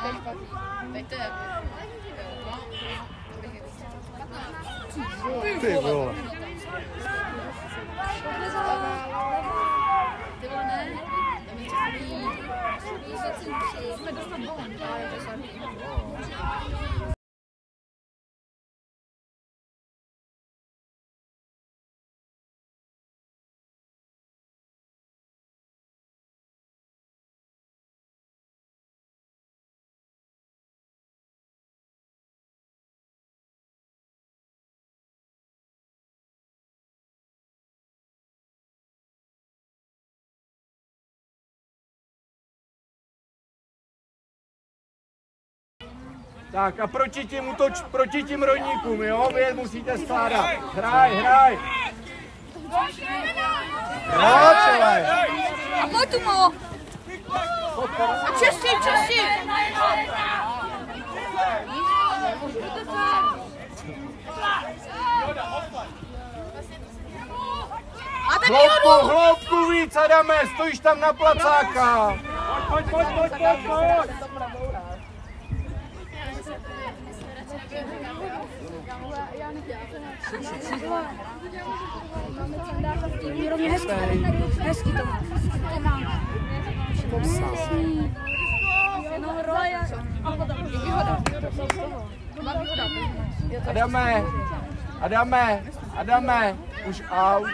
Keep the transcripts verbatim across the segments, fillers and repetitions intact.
Teď to je. Ty vole. Ty vole, ne? Tam je časný. Jsme dostat bolem. Ale je to sladký. Tak a proti tím útoč, proti tím rolníkům, jo? Vy je musíte skládat. Hraj, hraj. Hraj, čelej. A pojď tu mo. A čistý, čistý. Hloubku, hloubku víc, Adame, stojíš tam na placáka. Pojď, pojď, pojď, pojď, pojď. Rovně hezký, hezký to má. No, roja. Adame, Adame, Adame, už out.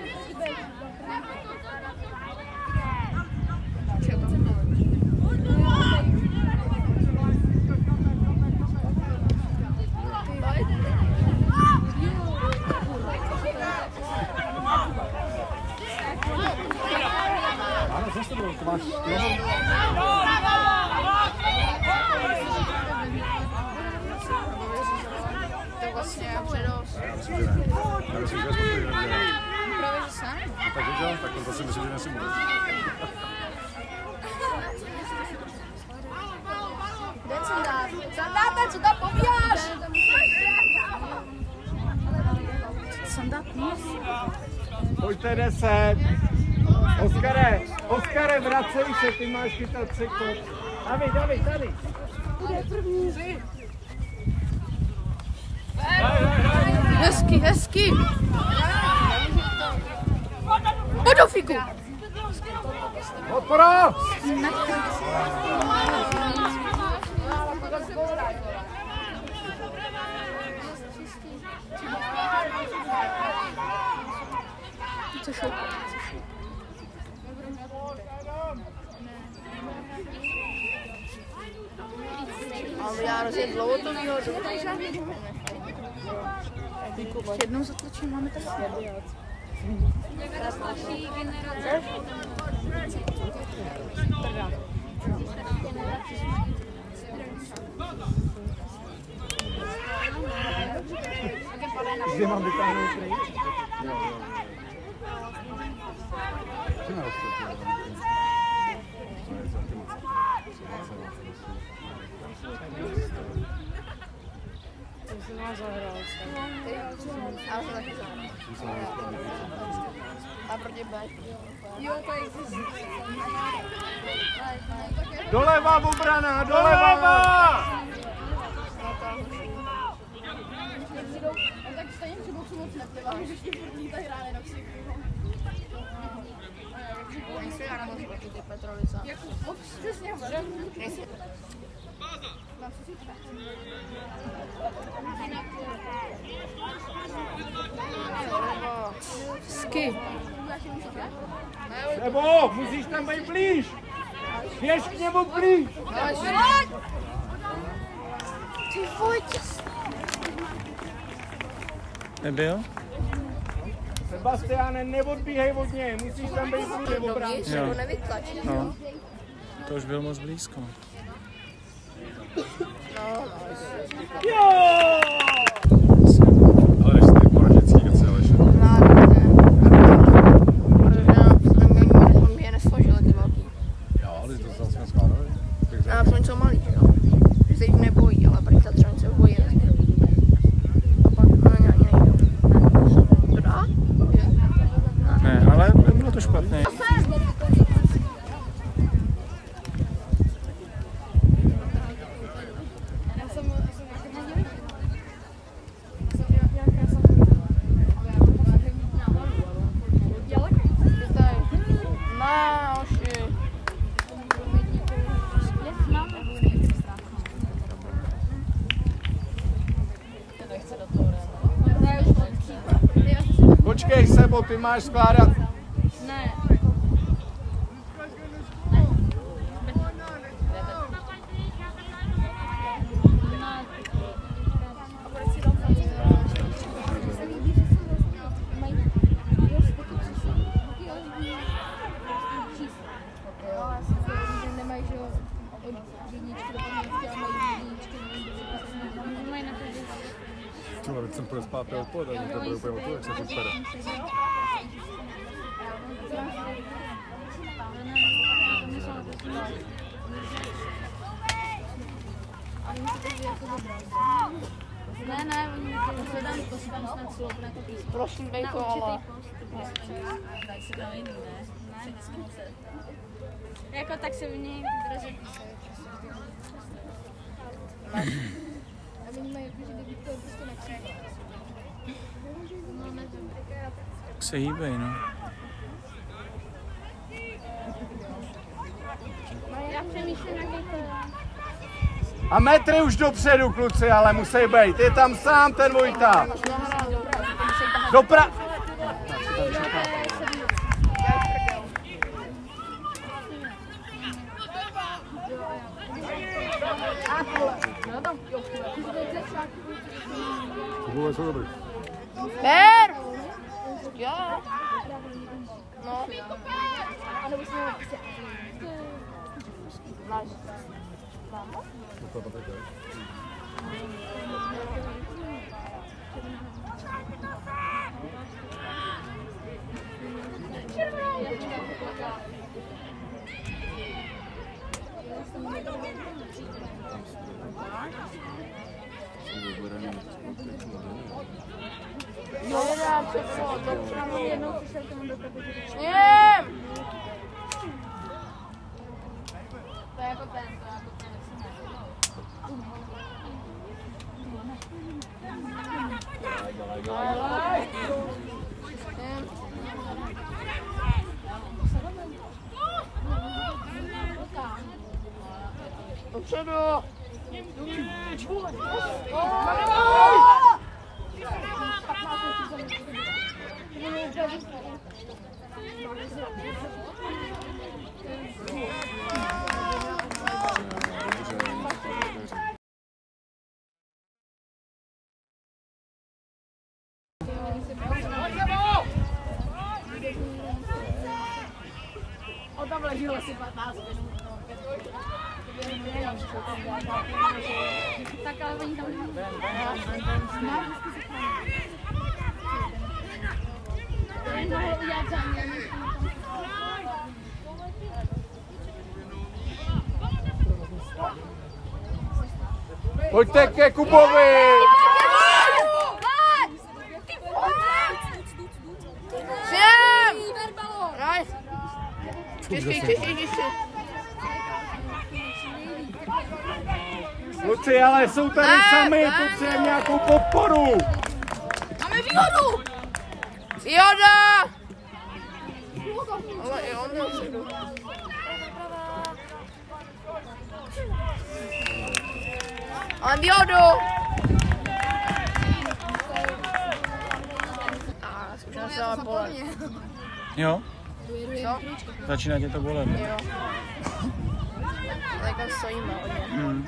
To máš To vlastně předost. já myslím, že ne. Já myslím, že je sportovní nedělá. Právě, že jsem. No tak udělám, tak to si myslím, že nesimuluješ. Kde jsem dát? Sandáte, co tam pobíjáš? Sandát nic. Pojďte deset. Oskare, Oskare, vracej se, ty máš chytat třekot. David, David, tady. Bude první. Hezky, hezky. Pojď do fiku. Podpora! Co šlo? Ale já rozjet dlouho to výhodu. Ještě jednou zatlačím, máme tak svědět. Kde mám vytáhnout pryč? Jo, jo. Ty neroste, To se má zahrál. Já jsem taky zahrál. A proti B. Jo, to je Doleva obrana, doleva! tak stejně při boxu moc nepliva, že ještě první tak hráli na ksiku. Oni si hráli moc proti ty Petrolice. Jak box přesně hodně. Mám si říct. Sky. Sebo, musíš tam být blíž! Běž k němu blíž! Ty Vojtě! Nebyl? Sebastiane, neodbíhej od něj, musíš tam být blíž nebo brát. Jo. Nevytlačit. No. To už byl moc blízko. No, Jo! ale než jste poraženský keci, ale ještě. protože mě nesložili ty velký. Jo, ale to zase jsme skládali. A to něco malý, že jo? Že se jich nebojí, ale prý ta třeba se bojí. A pak na ně ani nejdou. To dá? Ne, ale bylo to špatné. nebo ty máš skládat? Ne. Čím, teď jsem půjde spát pět odpoledne, to bude úplně o to, jak se to pere. Ne, ne, oni to tam posledám snad sloupne to písmo. Prosím, dej to, ale... Daj si to jiný, ne? Ne, jako tak se v něj draže píše. A oni mají jako, že kdyby to prostě nakřívá. No, nevím. Tak se hýbej, no. Já přemýšlím, jaký to je. A metry už dopředu, kluci, ale musí být. Je tam sám ten Vojta. Dopra... Tohle jsou dobrý. Ber! Jo. No. To to také. Jo, já přesno, to přesno jednou přišel tomu do kategorie. Jem! To je jako ten, to je jako ten, Dopředu! O tam leželo asi patnáct minut. Tak ale oni tam Pojďte ke Kubovi! Všem! Nice! Těžký, těžký, těžký. Kluci, ale jsou tady Ne, sami, ne, potřebujeme nějakou podporu. Máme výhodu! Výhoda! Ale i on měl předu. Ale výhodu! A zkušenost se ale bolet. Jo? Co? Začíná tě to bolet. Jo. Tak tam stojíme hodně. Hmm.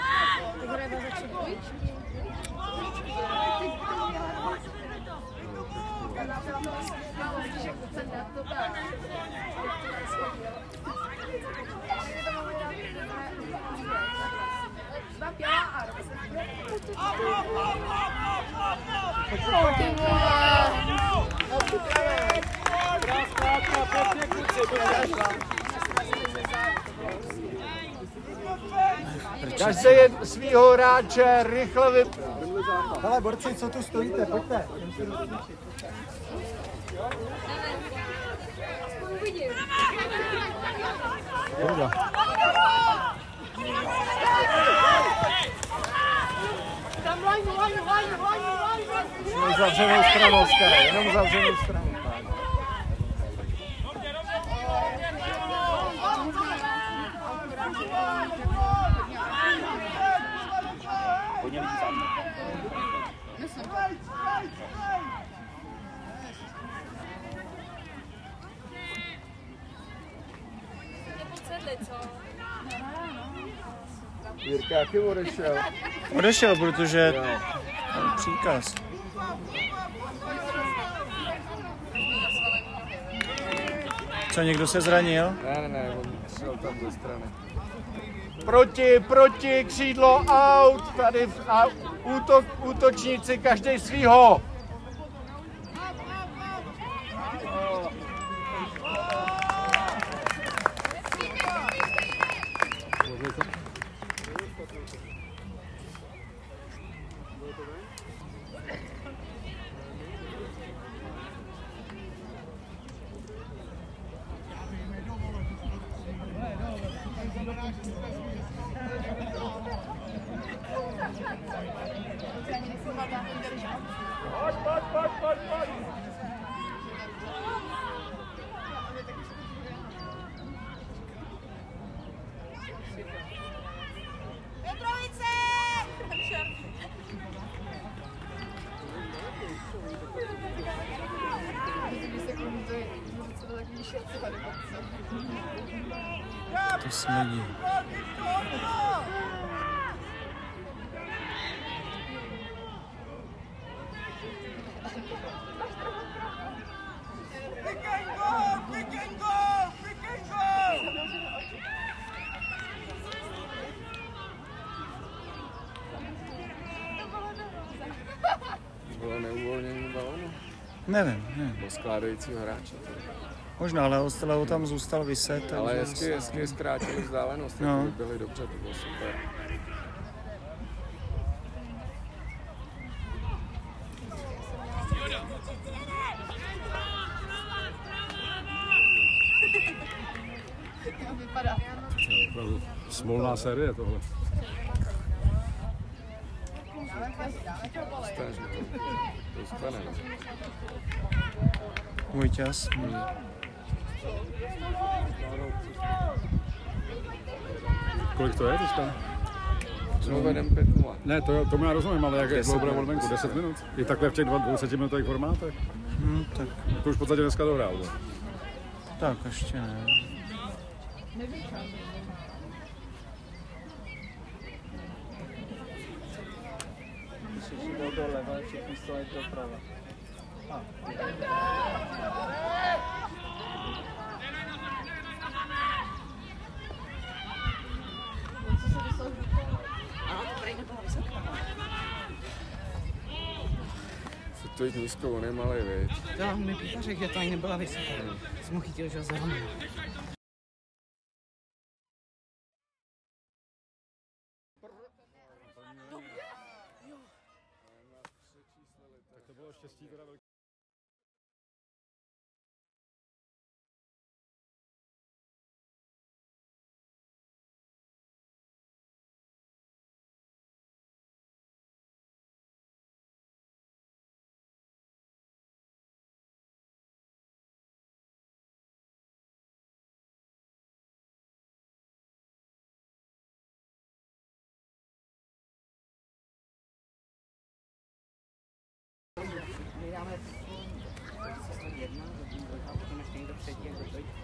Každý je svýho hráče rychle vy... Hele, borci, co tu stojíte, pojďte. Dobrá. Jenom zavřenou stranu, Oskare, jenom zavřenou stranu. Jirka jaký odešel? Odešel, protože příkaz. Co, někdo se zranil? Ne, ne, ne, on šel tam ze strany. Proti, proti, křídlo, out, tady v, a útok, útočníci, každý svýho. Pojď, pojď, pojď, pojď, pojď. Petrovice! To smrdí. Bylo neuvolnění balonu? Nevím, nevím. Do skládajícího hráče. Možná, ale Leo tam zůstal vyset. Ale hezky, hezky zkrátili vzdálenost, no. By byli dobře, to bylo super. Opravdu smolná série tohle. To stane, no. Můj čas. Hmm. Kolik to je teďka? No vedem pět nula. Ne, to, tomu já rozumím, ale jak je dlouho bude venku? deset minut? I takhle v těch dvacetiminutových formátech? Hmm, tak. To už v podstatě dneska dohrál. Ne? Tak, ještě ne. Všichni jdou doleva, všichni stojí doprava. A. To jít nízko, on je malej, viď? To mi Pípa řekl, že to ani nebyla vysoká. Jsem mu chytil, že ho zahonil. Tak to bylo štěstí teda velké. Vydáme jedna, potom ještě někdo třetí, jak to jde.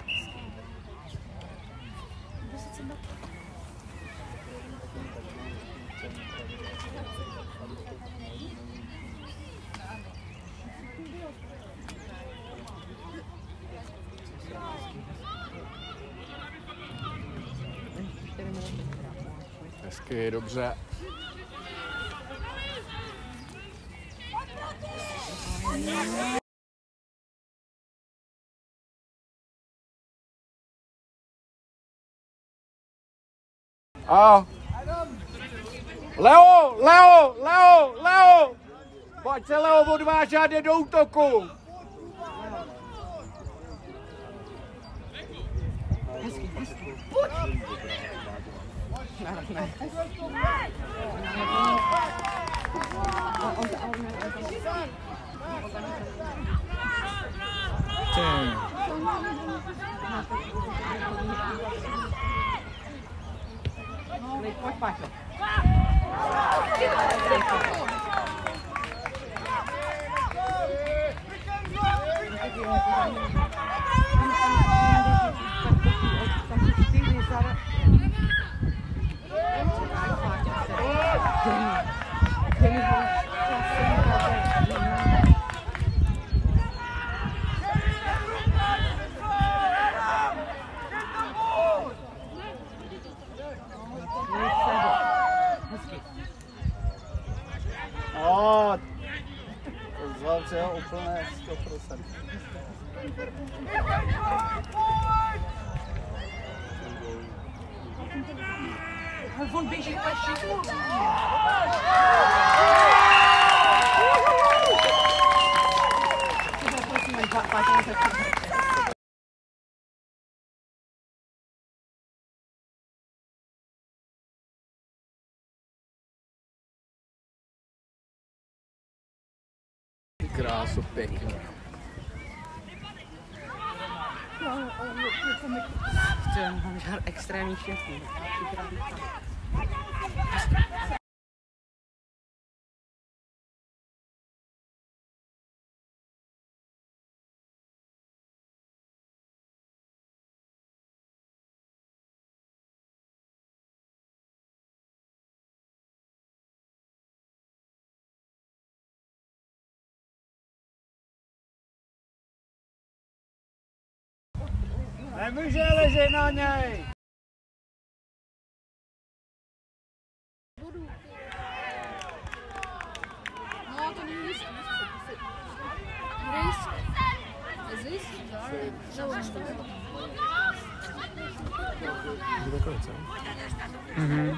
Hezky, dobře. A Leo, Leo, Leo, Leo! Pojď se Leo odvážet a jde do útoku! Hezky, hezky. Ne, ne. Pojď, Páťo. plné sto procent. On běží úplně všechno. Krásu pěkně. Chtěl mám žár extrémní štěstí. Nemůže ležet na něj! No, to není jistý. Rejs. Es ist? Mhm.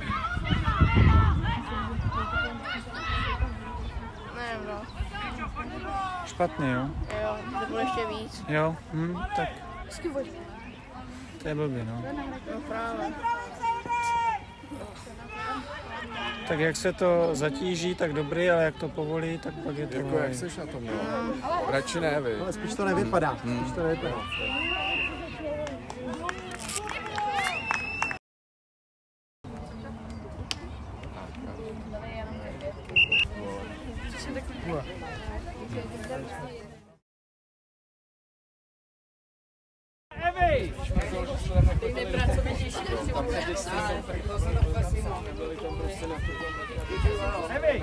Nevím, no. Špatný, jo? Jo, to bylo ještě víc. Jo, hm, tak to je blbý, no. No právě. Tak jak se to zatíží, tak dobrý, ale jak to povolí, tak pak je to... Jako jak jsi na tom, no? Radši ne, vy. Ale spíš to nevypadá. Spíš to nevypadá. Evi! Evi!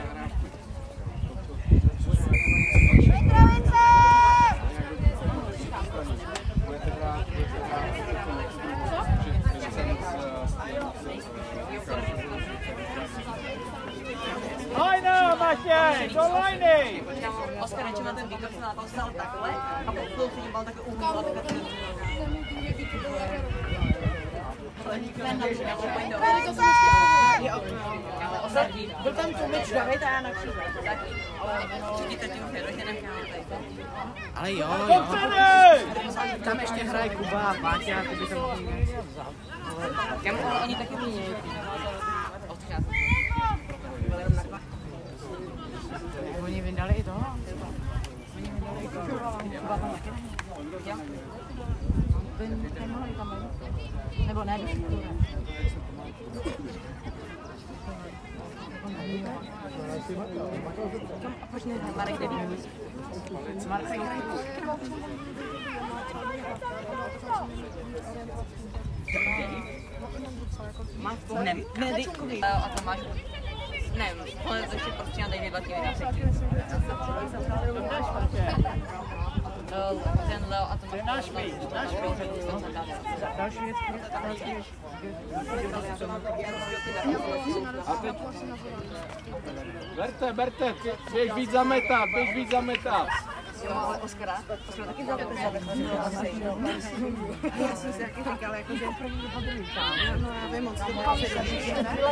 Lajna, Matěj! Do lajny! Oskar nečem na ten výkon, se na to stál takhle a po chvilku tím bal takhle úmysl. Byl tam Tomič David a já na kříže. Ale jo, jo. Tam ještě hraje Kuba a Páťa, ty by tam mohli vzat. Kam oni taky mějí. Oni vydali i toho. Oni vydali i toho. Kuba tam taky není. Ten nemohli tam být. Nebo ne, když to ne. A proč ne? Marek jde víc. Marek hraje. Máš to? Ne, ne, dejkový. A to máš... Ne, konec ještě prostě na dejdy dva týmy na třetí. Ten Leo a to máš... Náš pít, náš pít. Další věc, další věc. A teď... Berte, berte, běž víc zametat, běž víc zametat. Jo, ale Oskara, Oskara taky vzal ten záběh. Já jsem si taky říkal, jako, že první nebo druhý tam. No já vím, moc to bylo především.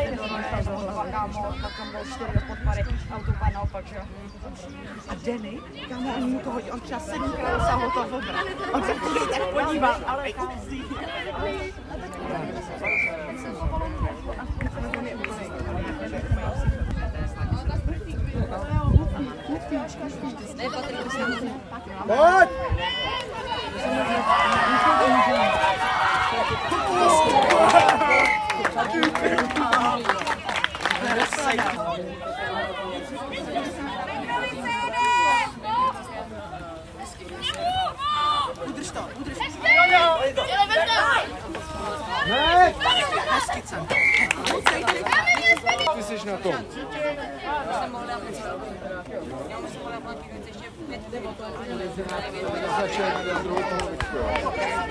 Pak tam bylo čtyři podpady, autopad naopak, že jo. A Danny, kámo, on mu to hodí, on třeba sedmkrát dosáhl toho vobra. On se chvíli tak podíval, ale kauzí. Ne, Patrik, to jsem Pojď! Udrž to, udrž to. Ne! Ty jsi na tom. Začal na druhou polovičku, jo.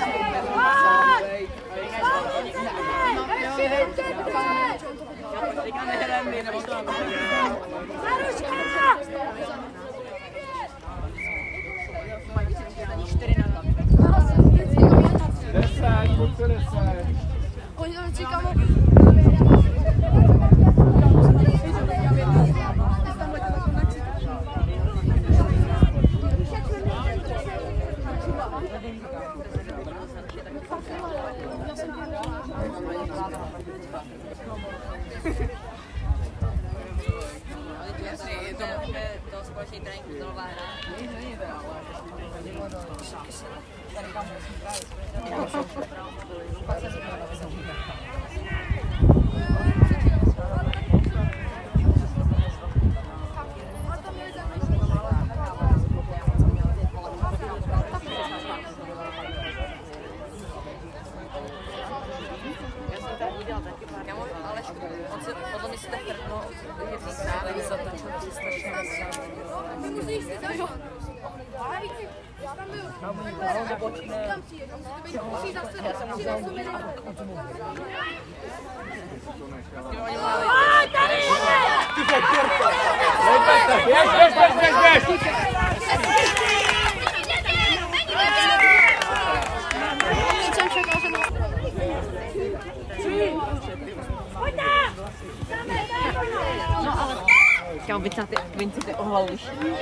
Teďka nehrajeme, nebo to... Chci, kamo. To společný trénink vydalová hra. Kámo, vyť na ty, vyň si ty ohlaluš.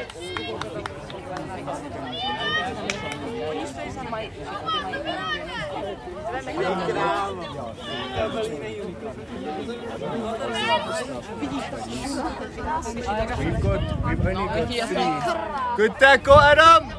Oni stojí za mají, Good tackle, Adam!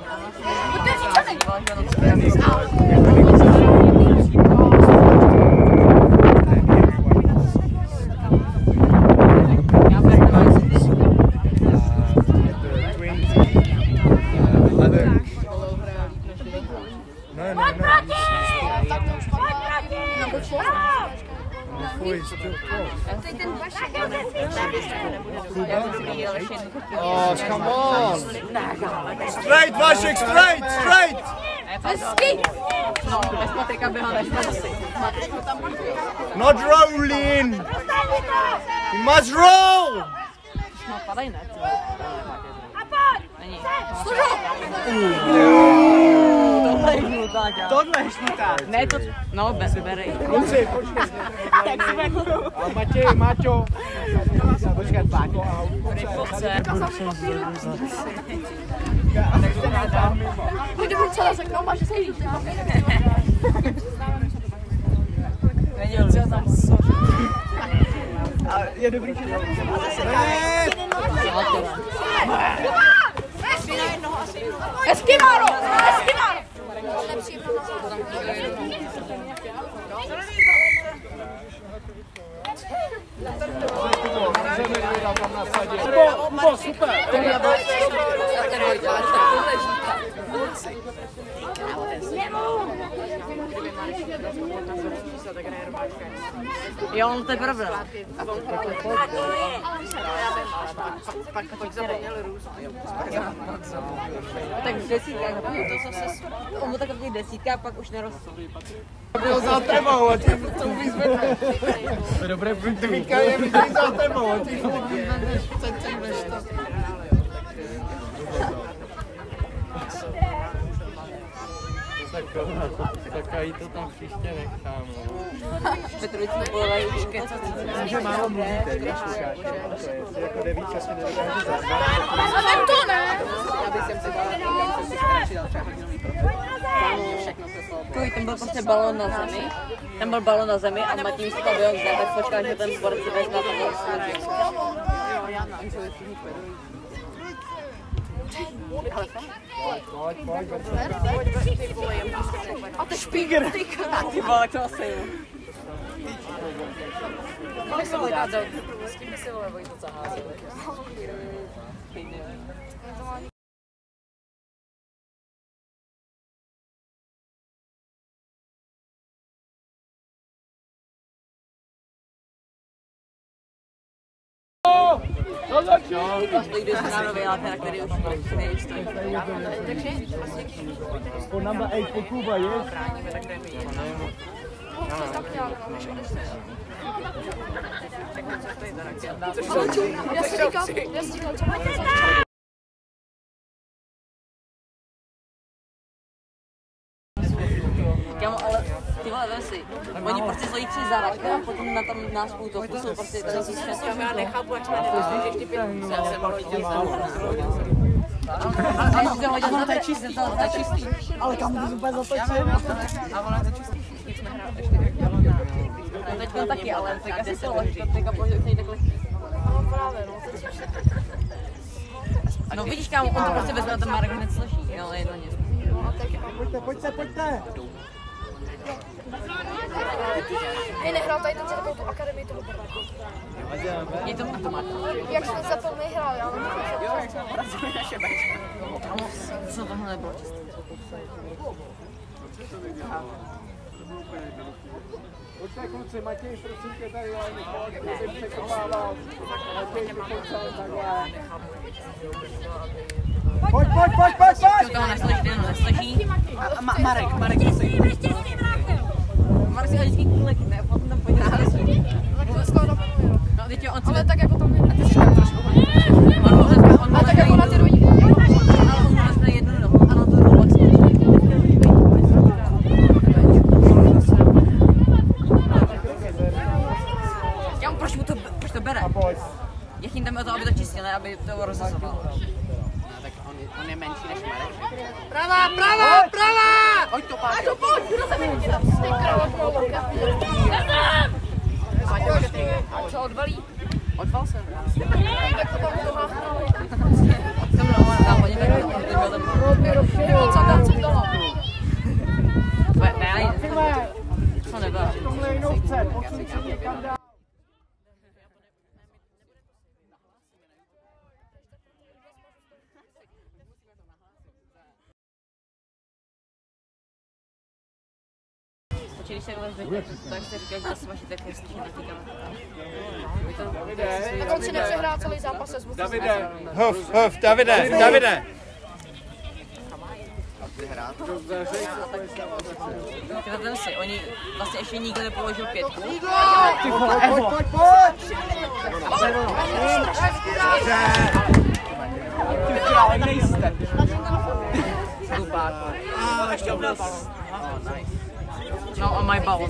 Oh, come on! Straight, Vašek, straight, straight! Hezky! No, bez Patrika by ho nešlo asi. Not rolling! You must roll! No, padaj ne. Není. Tohle je žlutá, ťa. Tohle je žlutá. Ne, to... No, bez vyberej. Kluci, počkej. Tak si venku. A Matěj, Maťo. Počkej, Páťo. Pojďte buď celé řeknou, máš se jít. Neděl, co tam jsou. A je dobrý, že to Ne! Hezky, Máro! Hezky, Máro! Bo, super. Jo, no to je pravda. Pak zapomněli růst. Tak v desítkách, to zase... On byl tak v těch desítkách, pak už nerostl. Byl za tebou a ty to vyzvedneš. To je dobré, dvíka je vždy za tebou a ty to vyzvedneš, přecímeš to. Tak jí to tam příště nechám. Petrovic mi polevají už kecat. Myslím, že málo mluvíte, když říkáš. Jestli jako nevíš, co si nedokáže zaznat. A nem to ne! Já bych sem si dal třeba hodinový profil. Takový, ten byl prostě balón na zemi. Ten byl balón na zemi a Matěj si to byl zde, tak počká, že ten sport si vezme a to byl složek. Ale fakt? Pojď, pojď, pojď. A to je špíger. Ty vole, to asi jo. Tak se vole házel. S tím by se vole Vojto zaházel. Stojí do Znánově, ale teda, který už stojí. Po number eight po Kuba, yes? Já si říkám, já si říkám, co máte za Kámo, ale ty vole, vem si. Oni oni prostě stojí při záradku a potom na tam nás útoku jsou prostě tady si šest. Já nechápu, jak jsme nevěděli, ještě pět minut. Já jsem hodil Ano, to hodil za to je čistý. To je čistý. Ale kam to úplně zatočil? A ona je to čistý. Nic jsme hráli, ještě nedělala na... No teďka taky, ale teďka si to lehko, teďka položil k něj takhle. No právě, no, teď už No vidíš, kámo, on to prostě vezme a ten Marek hned složí, jo, je to nic. no, a teď Pojďte, pojďte, pojďte. hej, nehrál tady ten takovou tu akademii toho Brna. Je to automat. Jak jsme za to nehrál, já nevím, Jo, jak jsme porazili naše bečka. Kámo, co tohle nebylo čisté. Pojďte kluci, Matěj, prosím tě tady, ale nechal, bych překopával. Matěj, pojď sem, takhle. Pojď, pojď, pojď, pojď, To pojď. toho neslyší, no neslyší. A Ma- Marek, Marek musí. Marek si ho vždycky kůlek, ne, a potom tam pojď na neslyší. tak to skoro dopadlo rok. No, teď on si Ale tak jako tam nehrál. on mu vezme, on mu Ale tak jako na ty vezme rodiny. ale on mu vezme jednu nohu a na tu druhou pak skončí. Kámo, proč mu to, proč to bere? Jak jim tam o to, aby to čistil, ne, aby to rozezoval. No, tak on je, on je menší než Marek. Prava, prava, prava! Pojď to, Páťo. Ty krava proloka. A co odvalí? Odval jsem. Tak to tam dohá. Jsem mnou, tam oni takhle, on byl tam. Co tam jsem dala? Ne, ne, to nebylo. Tomhle jinou chce, posun se někam dál. Počkej, když se takhle zvedne, tak se říká, že to smaží tak hezky na ty Tak on si nepřehrál celý zápas se zvukem. Davide, huf, huf, Davide, Davide. Ty vem si, oni vlastně ještě nikdo nepoložil pětku. Ty vole, pojď, pojď, pojď. Ale nejste. Hlupák. A ještě obdal balon. No a mají balon.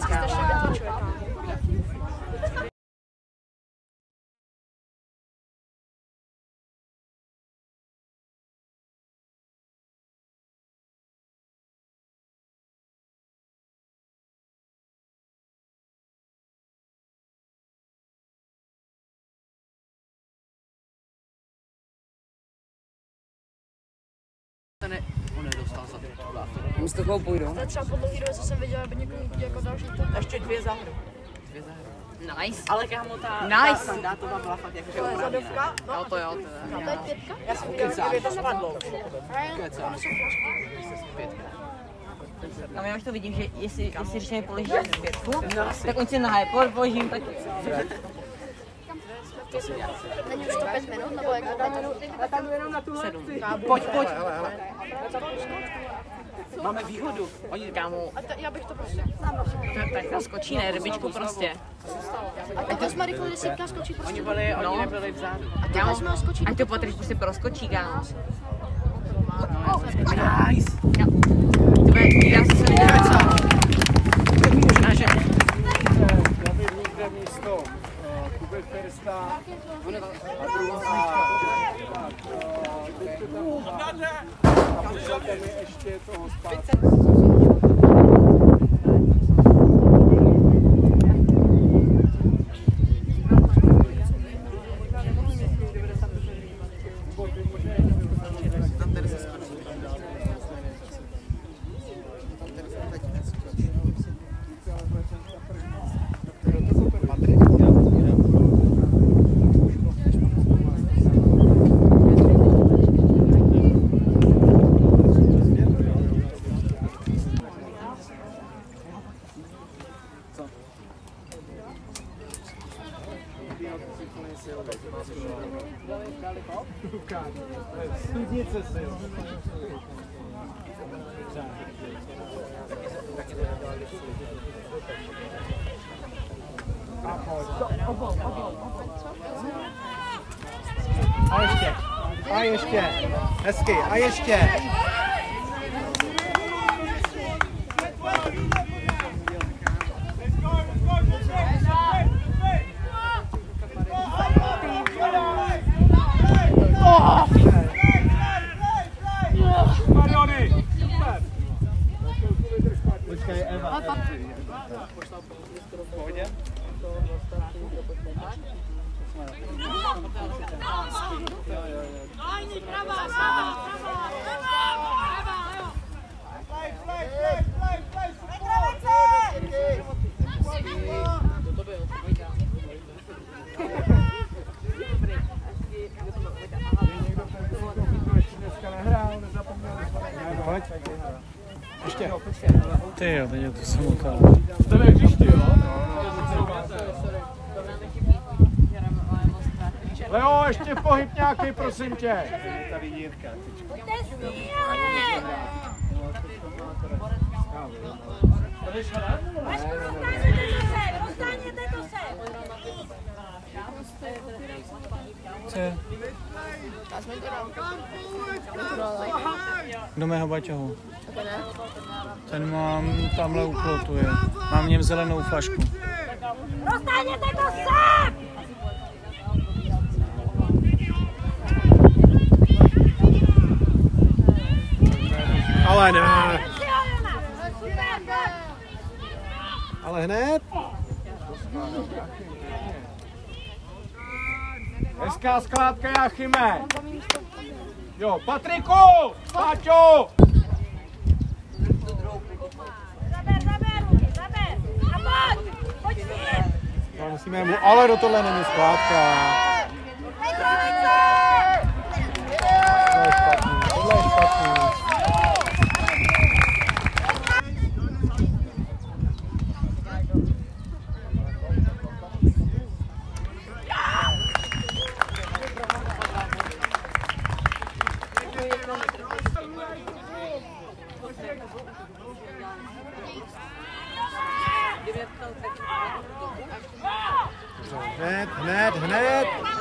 On nedostal za to. My s takovou půjdou. To je třeba po dlouhý době, co jsem viděl, aby někoho jako další to. Ještě dvě za hru. Dvě za hru. Nice. Ale kámo, ta, Nice. ta standátová byla fakt jakože To je opravdu, ne? zadovka. Jo, to jo, to je. To je pětka. Já jsem ukecáš. Kdyby to spadlo. Ukecáš. Pětka. A já už to vidím, že jestli, jestli když mi položí pětku, tak on si nahaj, položím taky. Není už to pět minut, nebo jak to pět minut? Sedm. Pojď, pojď. Máme výhodu. Oni, Kámo, A ta, já bych to prostě... tak ta skočí, ne, rybičku prostě. A tak jsme rychle desítka skočit oni prostě. byli, oni No. nebyli vzadu. A ty vezme ho skočit. Ať to Patrik prostě proskočí, kámo. Nice. Jo. To bude, já si se nedáme co. Možná, že... David někde místo Kuby Firsta a druhá. A pošlete mi ještě toho zpátky. Studnice si, jo. A ještě. A ještě. Hezky. A ještě. pohodě. Ještě. Ty jo, teď je to samotná. Tebe hřišti, jo? Leo, ještě pohyb nějaký, prosím tě. Tady Jirka. Co je? Kdo mého baťohu? Ten mám tamhle u plotu, je. Mám v něm zelenou flašku. Dostáněte to sem! Ale ne. Ale hned. Hezká skládka, Jáchyme. Jo, Patriku! Páťo! Zaber, zaber, ruky, zaber! A pojď! Pojď s ním! No, musíme mu, ale do tohle není skládka. Hej, trojice! Tohle je špatný, tohle je špatný. Hned, hned, hned.